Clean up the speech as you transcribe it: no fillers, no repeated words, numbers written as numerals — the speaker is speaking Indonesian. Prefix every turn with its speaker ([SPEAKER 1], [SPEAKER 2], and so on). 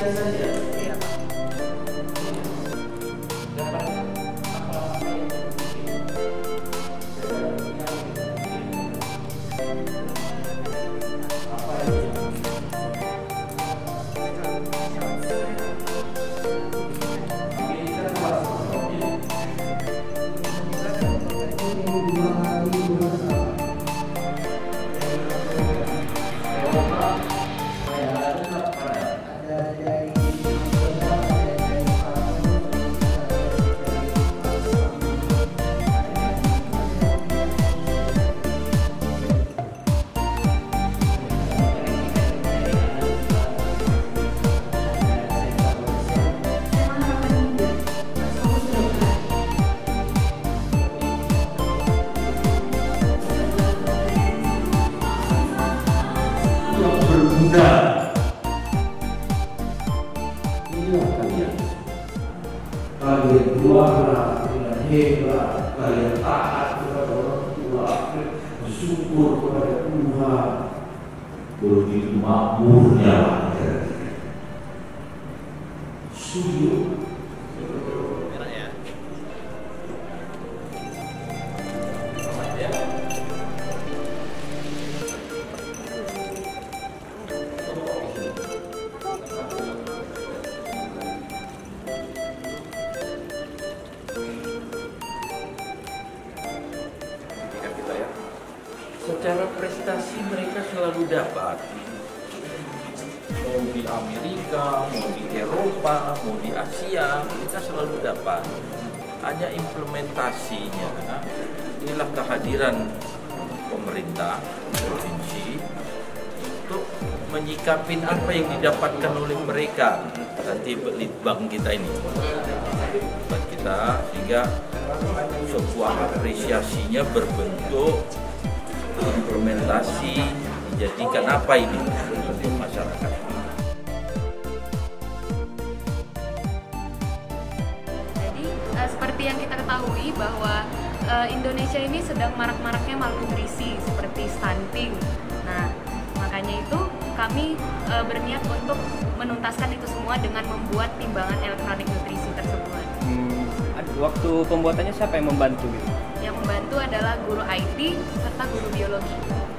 [SPEAKER 1] saja.
[SPEAKER 2] Iya, Pak.
[SPEAKER 1] Inilah kalian. Kalian juara dengan hebat, kalian taat kepada orang tua, bersyukur kepada Tuhan. Begitu makmurnya sujud.
[SPEAKER 3] Secara prestasi mereka selalu dapat, mau di Amerika, mau di Eropa, mau di Asia, kita selalu dapat. Hanya implementasinya, inilah kehadiran pemerintah provinsi untuk menyikapin apa yang didapatkan oleh mereka, nanti litbang kita ini, buat kita, sehingga sebuah apresiasinya berbentuk implementasi, dijadikan apa ini untuk masyarakat.
[SPEAKER 4] Jadi seperti yang kita ketahui bahwa Indonesia ini sedang marak-maraknya malnutrisi seperti stunting. Nah, makanya itu kami berniat untuk menuntaskan itu semua dengan membuat timbangan elektronik nutrisi tersebut.
[SPEAKER 2] Waktu pembuatannya siapa yang membantu gitu?
[SPEAKER 4] Yang membantu adalah guru IT serta guru biologi.